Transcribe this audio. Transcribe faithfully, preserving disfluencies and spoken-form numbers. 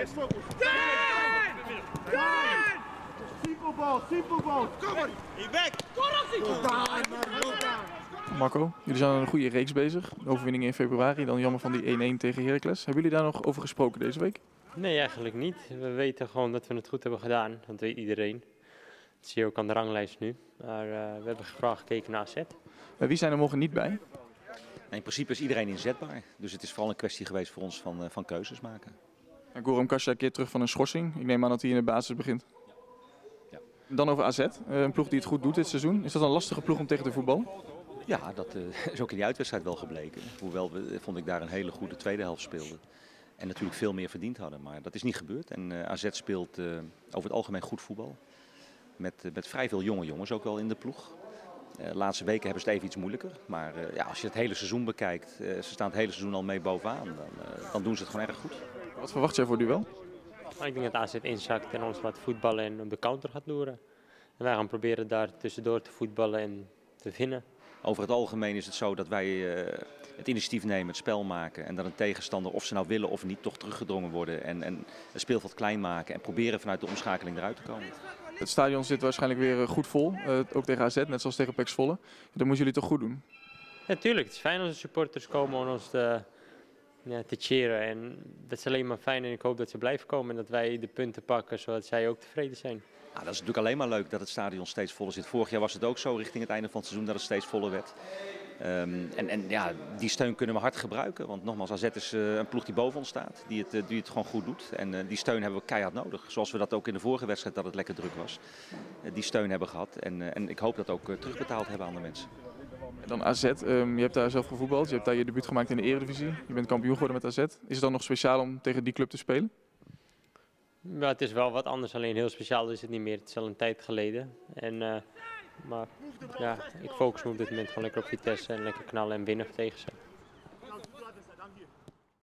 Simpel bal, simpel bal. Kom maar. Je weg. Marco, jullie zijn aan een goede reeks bezig. De overwinning in februari, dan jammer van die één-één tegen Heracles. Hebben jullie daar nog over gesproken deze week? Nee, eigenlijk niet. We weten gewoon dat we het goed hebben gedaan. Dat weet iedereen. Dat zie je ook aan de ranglijst nu. Maar uh, we hebben vooral gekeken naar A Z. Uh, wie zijn er morgen niet bij? In principe is iedereen inzetbaar. Dus het is vooral een kwestie geweest voor ons van, uh, van keuzes maken. En Goran Kasia keert terug van een schorsing. Ik neem aan dat hij in de basis begint. Ja. Dan over A Z, uh, een ploeg die het goed doet dit seizoen. Is dat een lastige ploeg om tegen te voetballen? Ja, dat uh, is ook in die uitwedstrijd wel gebleken. Hoewel we, vond ik daar een hele goede tweede helft speelden. En natuurlijk veel meer verdiend hadden. Maar dat is niet gebeurd. En uh, A Z speelt uh, over het algemeen goed voetbal. Met, uh, met vrij veel jonge jongens ook wel in de ploeg. De uh, laatste weken hebben ze het even iets moeilijker. Maar uh, ja, als je het hele seizoen bekijkt, uh, ze staan het hele seizoen al mee bovenaan. Dan, uh, dan doen ze het gewoon erg goed. Wat verwacht jij voor het duel? Ik denk dat A Z inzakt en ons laat voetballen en op de counter gaat loeren. En wij gaan proberen daar tussendoor te voetballen en te winnen. Over het algemeen is het zo dat wij uh, het initiatief nemen, het spel maken. En dat een tegenstander, of ze nou willen of niet, toch teruggedrongen worden. En, en het speelveld klein maken en proberen vanuit de omschakeling eruit te komen. Het stadion zit waarschijnlijk weer goed vol, uh, ook tegen A Z, net zoals tegen P E C Zwolle. Dat moeten jullie toch goed doen? Natuurlijk, ja, het is fijn als de supporters komen om ons te, ja, te cheeren. En dat is alleen maar fijn en ik hoop dat ze blijven komen en dat wij de punten pakken, zodat zij ook tevreden zijn. Nou, dat is natuurlijk alleen maar leuk dat het stadion steeds voller zit. Vorig jaar was het ook zo richting het einde van het seizoen dat het steeds voller werd. Um, en, en ja, die steun kunnen we hard gebruiken. Want nogmaals, A Z is uh, een ploeg die boven ons staat. Die het, uh, die het gewoon goed doet. En uh, die steun hebben we keihard nodig. Zoals we dat ook in de vorige wedstrijd dat het lekker druk was. Uh, die steun hebben we gehad. En, uh, en ik hoop dat ook uh, terugbetaald hebben aan de mensen. En dan A Z, um, je hebt daar zelf gevoetbald. Je hebt daar je debuut gemaakt in de Eredivisie. Je bent kampioen geworden met A Z. Is het dan nog speciaal om tegen die club te spelen? Ja, het is wel wat anders, alleen heel speciaal is het niet meer. Het is al een tijd geleden. En, uh, maar ja, ik focus me op dit moment gewoon lekker op Vitesse en lekker knallen en winnen tegen ze.